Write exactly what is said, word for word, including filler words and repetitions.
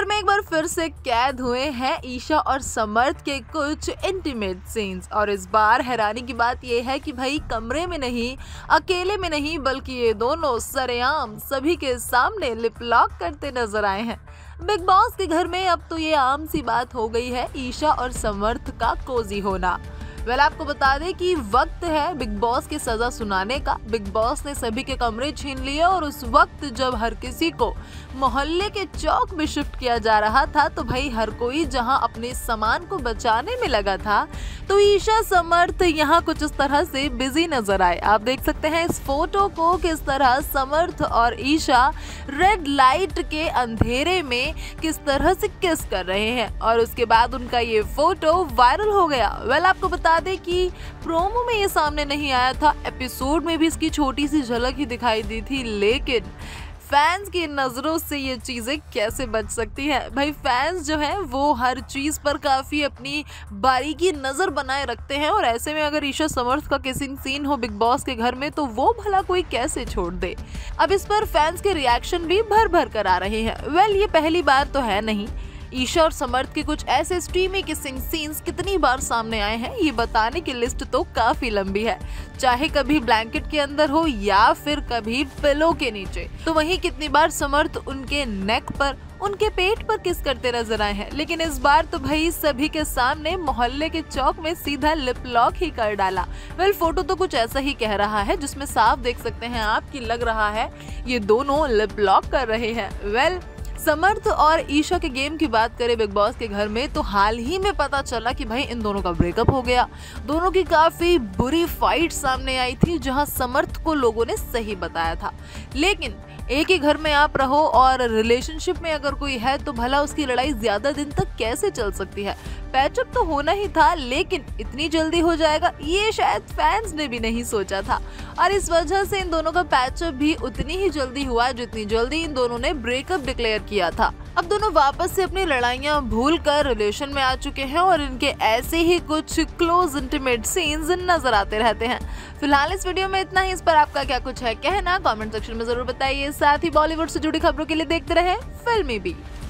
घर में एक बार फिर से कैद हुए हैं ईशा और समर्थ के कुछ इंटीमेट सीन्स। और इस बार हैरानी की बात यह है कि भाई कमरे में नहीं, अकेले में नहीं, बल्कि ये दोनों सरेआम सभी के सामने लिप लॉक करते नजर आए हैं। बिग बॉस के घर में अब तो ये आम सी बात हो गई है ईशा और समर्थ का कोजी होना। वेल आपको बता दें कि वक्त है बिग बॉस की सजा सुनाने का। बिग बॉस ने सभी के कमरे छीन लिए और उस वक्त जब हर किसी को मोहल्ले के चौक में शिफ्ट किया जा रहा था तो भाई हर कोई जहां अपने सामान को बचाने में लगा था, तो ईशा समर्थ यहाँ कुछ इस तरह से बिजी नजर आए। आप देख सकते हैं इस फोटो को किस तरह समर्थ और ईशा रेड लाइट के अंधेरे में किस तरह से किस कर रहे हैं और उसके बाद उनका ये फोटो वायरल हो गया। वेल आपको बता दें कि प्रोमो में ये सामने नहीं आया था, एपिसोड में भी इसकी छोटी सी झलक ही दिखाई दी थी, लेकिन फैंस की नजरों से ये चीजें कैसे बच सकती हैं? भाई फैंस जो हैं वो हर चीज पर काफी अपनी बारीकी नजर बनाए रखते हैं और ऐसे में अगर ईशा समर्थ का किसिंग सीन हो बिग बॉस के घर में तो वो भला कोई कैसे छोड़ दे। अब इस पर फैंस के रिएक्शन भी भर भर कर आ रहे हैं। वेल ये पहली बार तो है नहीं, ईशा और समर्थ के कुछ ऐसे स्ट्रीमी किसिंग सीन्स कितनी बार सामने आए हैं ये बताने की लिस्ट तो काफी लंबी है, चाहे कभी ब्लैंकेट के अंदर हो या फिर कभी पिलो के नीचे। तो वहीं कितनी बार समर्थ उनके नेक पर, उनके पेट पर किस करते नजर आए हैं, लेकिन इस बार तो भाई सभी के सामने मोहल्ले के चौक में सीधा लिप लॉक ही कर डाला। वेल फोटो तो कुछ ऐसा ही कह रहा है जिसमें साफ देख सकते हैं आप कि लग रहा है ये दोनों लिप लॉक कर रहे हैं। वेल समर्थ और ईशा के गेम की बात करें बिग बॉस के घर में तो हाल ही में पता चला कि भाई इन दोनों का ब्रेकअप हो गया। दोनों की काफी बुरी फाइट सामने आई थी जहां समर्थ को लोगों ने सही बताया था, लेकिन एक ही घर में आप रहो और रिलेशनशिप में अगर कोई है तो भला उसकी लड़ाई ज्यादा दिन तक कैसे चल सकती है। पैचअप तो होना ही था, लेकिन इतनी जल्दी हो जाएगा ये शायद फैंस ने भी नहीं सोचा था और इस वजह से इन दोनों का पैचअप भी उतनी ही जल्दी हुआ जितनी जल्दी इन दोनों ने ब्रेकअप डिक्लेयर किया था। अब दोनों वापस से अपनी लड़ाइयां भूल कर रिलेशन में आ चुके हैं और इनके ऐसे ही कुछ क्लोज इंटीमेट सीन्स नजर आते रहते हैं। फिलहाल इस वीडियो में इतना ही। इस पर आपका क्या कुछ है कहना कमेंट सेक्शन में जरूर बताइए। साथ ही बॉलीवुड से जुड़ी खबरों के लिए देखते रहे फिल्मी बीट।